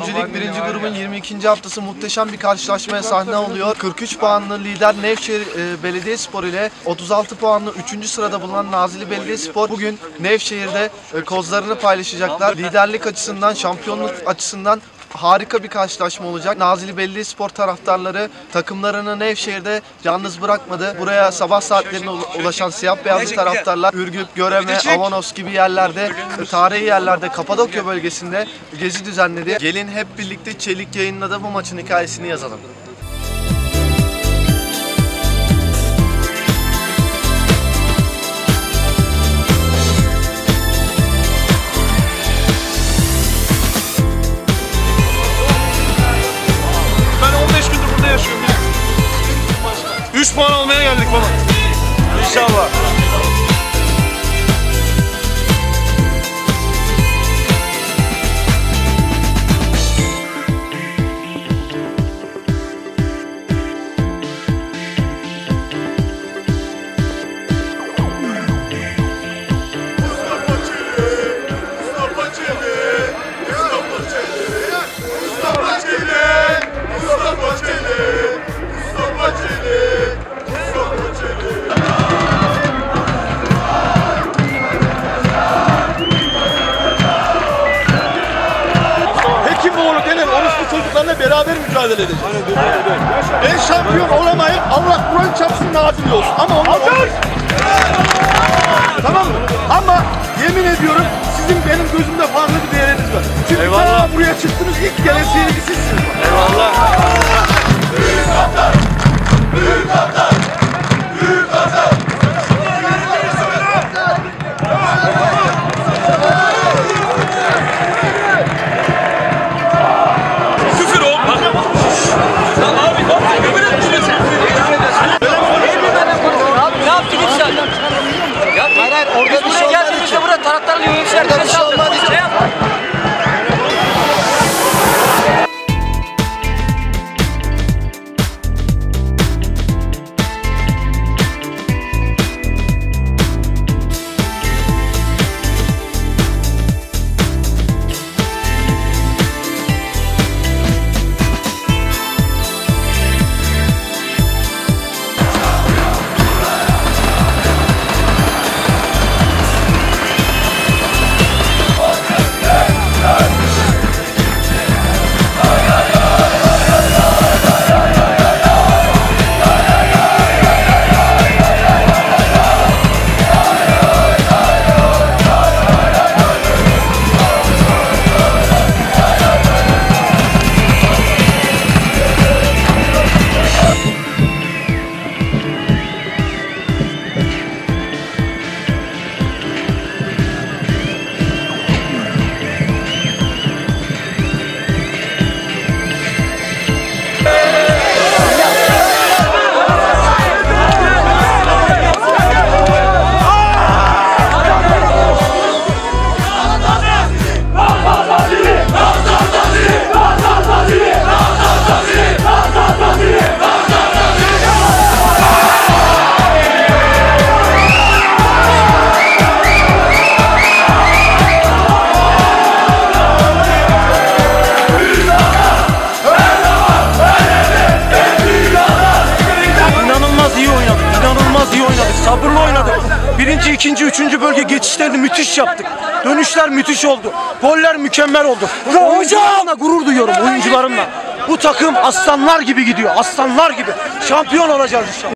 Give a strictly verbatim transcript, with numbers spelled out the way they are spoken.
Üçüncü Lig birinci grubun yirmi ikinci haftası muhteşem bir karşılaşmaya sahne oluyor. kırk üç puanlı lider Nevşehir e, Belediyespor ile otuz altı puanlı üçüncü sırada bulunan Nazilli Belediyespor bugün Nevşehir'de e, kozlarını paylaşacaklar. Liderlik açısından, şampiyonluk açısından harika bir karşılaşma olacak. Nazilli Belediyespor taraftarları takımlarını Nevşehir'de yalnız bırakmadı. Buraya sabah saatlerine ulaşan siyah beyazlı taraftarlar Ürgüp, Göreme, Avanos gibi yerlerde, tarihi yerlerde, Kapadokya bölgesinde gezi düzenledi. Gelin hep birlikte Çelik yayınladı bu maçın hikayesini yazalım. üç puan almaya geldik baba. İnşallah. Çocuklarla beraber mücadele edeceğiz. Ben şampiyon olamayayım, Allah Kur'an çarpsın nazil olsun. Ama olmaz. Tamam mı? Ama yemin ediyorum sizin benim gözümde farklı bir değeriniz var. Çünkü ta buraya çıktınız, ilk gelen seyirci sizsiniz. Eyvallah. Büyük kaptan! Büyük kaptan! Büyük kaptan! Biz buraya geldiğimizde burada taraftarlı yöneticiler bize saldırdı. Şey yapma. Sabırlı oynadık. Birinci, ikinci, üçüncü bölge geçişlerini müthiş yaptık. Dönüşler müthiş oldu. Goller mükemmel oldu. Oyuncularımla gurur duyuyorum, oyuncularımla. Bu takım aslanlar gibi gidiyor, aslanlar gibi. Şampiyon olacağız inşallah.